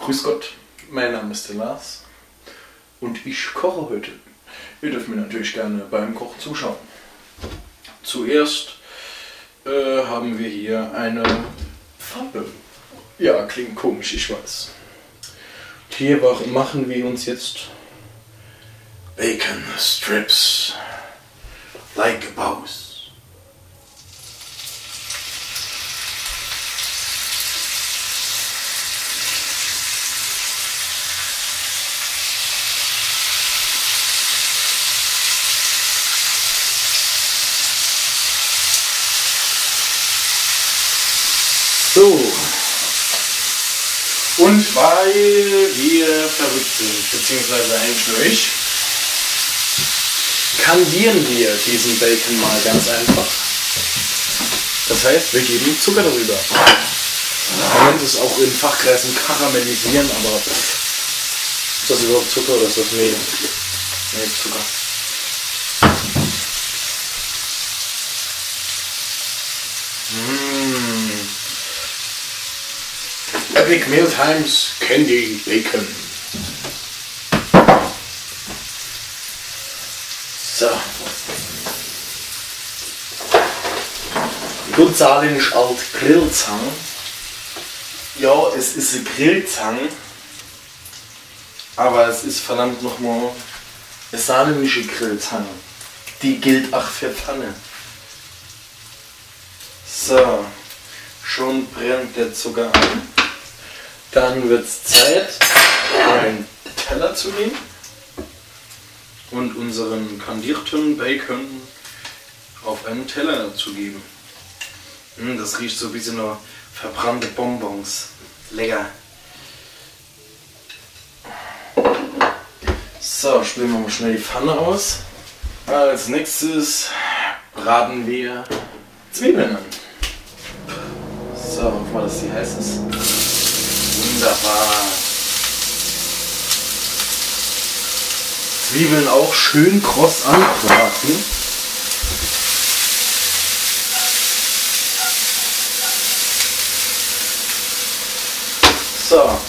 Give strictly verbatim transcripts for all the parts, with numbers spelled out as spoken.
Grüß Gott, mein Name ist der Lars und ich koche heute. Ihr dürft mir natürlich gerne beim Kochen zuschauen. Zuerst äh, haben wir hier eine Pfanne. Ja, klingt komisch, ich weiß. Hier machen wir uns jetzt Bacon Strips like a boss. So, und weil wir verrückt sind, beziehungsweise eigentlich nur ich, kandieren wir diesen Bacon mal ganz einfach. Das heißt, wir geben Zucker darüber. Man nennt es auch in Fachkreisen karamellisieren, aber ist das überhaupt Zucker oder ist das Mehl? Nee, Zucker. Mmh. Epic Mealtimes Candy Bacon. So. Gut saarländisch alt Grillzang. Ja, es ist eine Grillzang. Aber es ist verdammt nochmal eine saarländische Grillzange. Die gilt auch für Pfanne. So. Schon brennt der Zucker an. Dann wird es Zeit, einen Teller zu nehmen und unseren kandierten Bacon auf einen Teller zu geben. Das riecht so ein bisschen nach verbrannte Bonbons. Lecker. So, spülen wir mal schnell die Pfanne aus. Als nächstes braten wir Zwiebeln an. So, hoffen wir, dass die heiß ist. Wunderbar. Zwiebeln auch schön kross anbraten. So.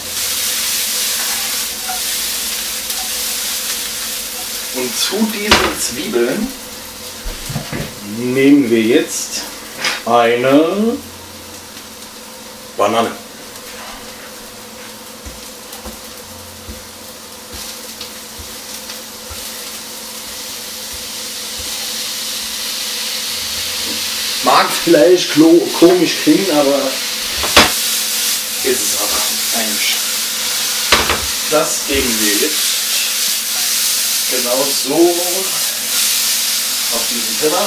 Und zu diesen Zwiebeln nehmen wir jetzt eine Banane. Mag vielleicht komisch klingen, aber ist es aber eigentlich. Das geben wir jetzt genau so auf diesen Teller.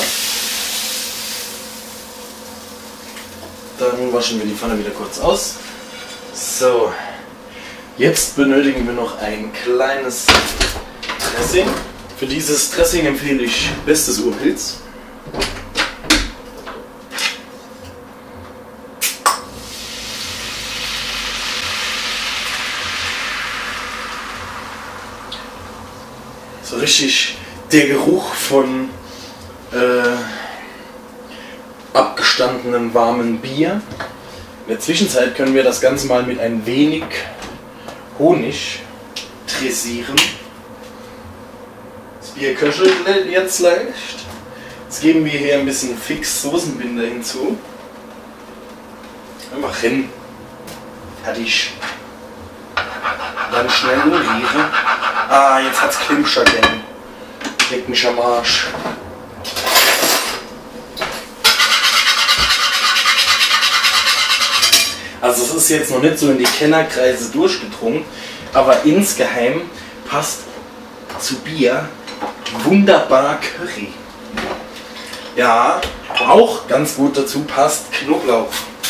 Dann waschen wir die Pfanne wieder kurz aus. So, jetzt benötigen wir noch ein kleines Dressing. Für dieses Dressing empfehle ich bestes Urpilz. So richtig der Geruch von äh, abgestandenem warmen Bier. In der Zwischenzeit können wir das Ganze mal mit ein wenig Honig dressieren. Das Bier köchelt jetzt leicht. Jetzt geben wir hier ein bisschen Fix Soßenbinder hinzu. Einfach hin. Fertig. Dann schnell umrühren. Ah, jetzt hat's Klimpscher gern. Leck mich am Arsch. Also es ist jetzt noch nicht so in die Kennerkreise durchgedrungen, aber insgeheim passt zu Bier wunderbar Curry. Ja, auch ganz gut dazu passt Knoblauch.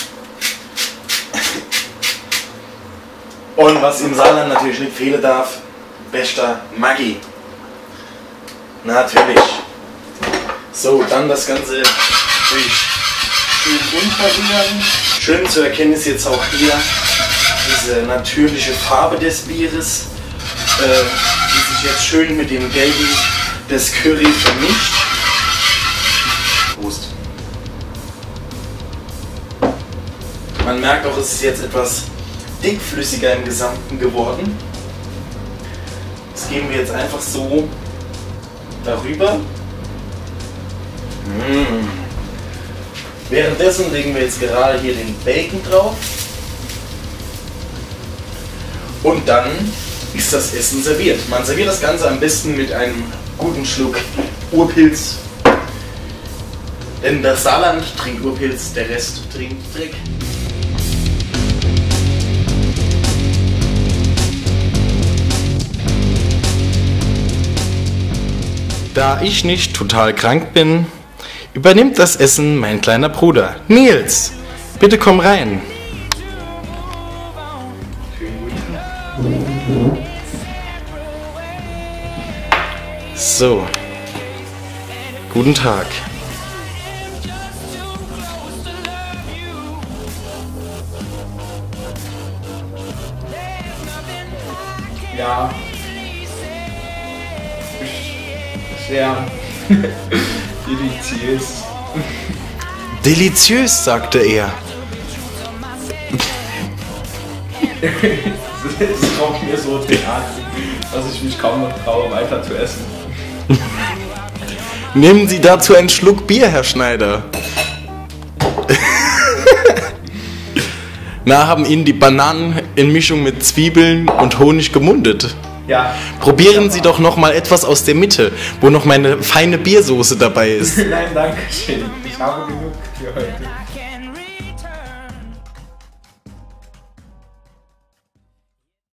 Und was im Saarland natürlich nicht fehlen darf, bester Maggi. Natürlich. So, dann das Ganze schön unterrühren. Schön zu erkennen ist jetzt auch hier diese natürliche Farbe des Bieres, äh, die sich jetzt schön mit dem Gelben des Curry vermischt. Prost. Man merkt auch, es ist jetzt etwas dickflüssiger im Gesamten geworden. Das geben wir jetzt einfach so darüber. Mmh. Währenddessen legen wir jetzt gerade hier den Bacon drauf. Und dann ist das Essen serviert. Man serviert das Ganze am besten mit einem guten Schluck Urpilz. Denn das Saarland trinkt Urpilz, der Rest trinkt Dreck. Da ich nicht total krank bin, übernimmt das Essen mein kleiner Bruder. Nils, bitte komm rein. So, guten Tag. Ja. Sehr deliziös. Deliziös, sagte er. Es kommt mir so derart, dass ich mich kaum noch traue, weiter zu essen. Nehmen Sie dazu einen Schluck Bier, Herr Schneider. Na, haben Ihnen die Bananen in Mischung mit Zwiebeln und Honig gemundet? Ja. Probieren Sie doch noch mal etwas aus der Mitte, wo noch meine feine Biersoße dabei ist. Nein, danke schön. Ich habe genug für heute.